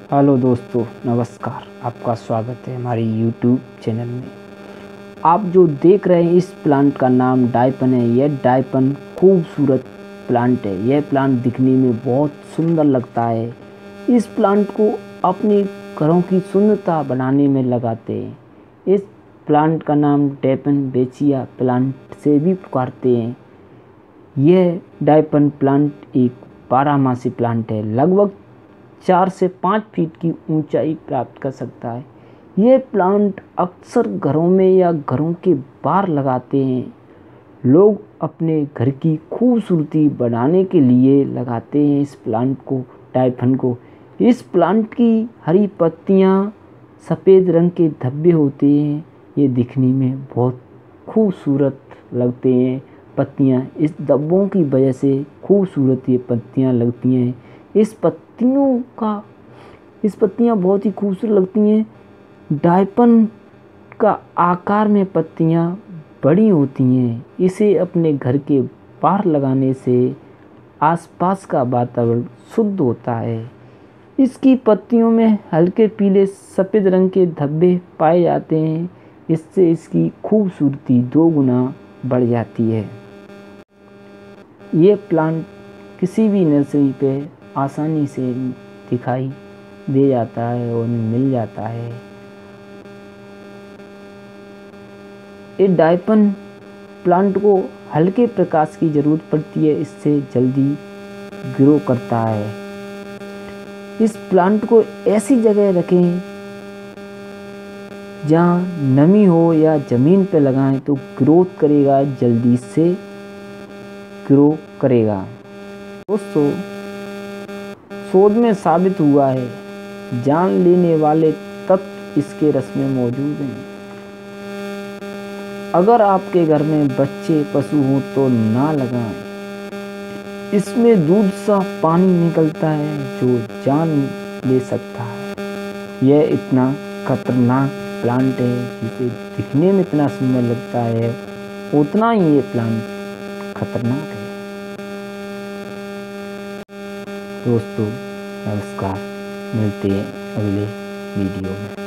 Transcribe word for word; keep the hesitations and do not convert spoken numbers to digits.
Hello दोस्तों, नमस्कार। आपका स्वागत है हमारे यूट्यूब चैनल में। आप जो देख रहे हैं इस प्लांट का नाम डायपन है। यह डायपन खूबसूरत प्लांट है। यह प्लांट दिखने में बहुत सुंदर लगता है। इस प्लांट को अपने घरों की सुंदरता बनाने में लगाते हैं। इस प्लांट का नाम डायपन बेचिया प्लांट से भी पुकारते हैं। यह डायपन प्लांट एक बारहमासी प्लांट है। लगभग चार से पाँच फीट की ऊंचाई प्राप्त कर सकता है। यह प्लांट अक्सर घरों में या घरों के बाहर लगाते हैं। लोग अपने घर की खूबसूरती बढ़ाने के लिए लगाते हैं इस प्लांट को, डायपन को। इस प्लांट की हरी पत्तियां सफ़ेद रंग के धब्बे होते हैं। ये दिखने में बहुत खूबसूरत लगते हैं। पत्तियां इस धब्बों की वजह से खूबसूरत ये पत्तियां लगती हैं। इस पत्तियों का इस पत्तियां बहुत ही खूबसूरत लगती हैं। डायपन का आकार में पत्तियां बड़ी होती हैं। इसे अपने घर के बाहर लगाने से आसपास का वातावरण शुद्ध होता है। इसकी पत्तियों में हल्के पीले सफ़ेद रंग के धब्बे पाए जाते हैं। इससे इसकी खूबसूरती दो गुना बढ़ जाती है। ये प्लांट किसी भी नर्सरी पे आसानी से दिखाई दे जाता है और मिल जाता है। ये डायपन प्लांट को हल्के प्रकाश की ज़रूरत पड़ती है। इससे जल्दी ग्रो करता है। इस प्लांट को ऐसी जगह रखें जहाँ नमी हो या ज़मीन पे लगाएं तो ग्रोथ करेगा, जल्दी से ग्रो करेगा। दोस्तों, शोध में साबित हुआ है, जान लेने वाले तत्व इसके रस में मौजूद हैं। अगर आपके घर में बच्चे पशु हों तो ना लगाएं। इसमें दूध सा पानी निकलता है जो जान ले सकता है। यह इतना खतरनाक प्लांट है, जिसे दिखने में इतना सुंदर लगता है उतना ही ये प्लांट खतरनाक है। दोस्तों, नमस्कार। मिलते हैं अगले वीडियो में।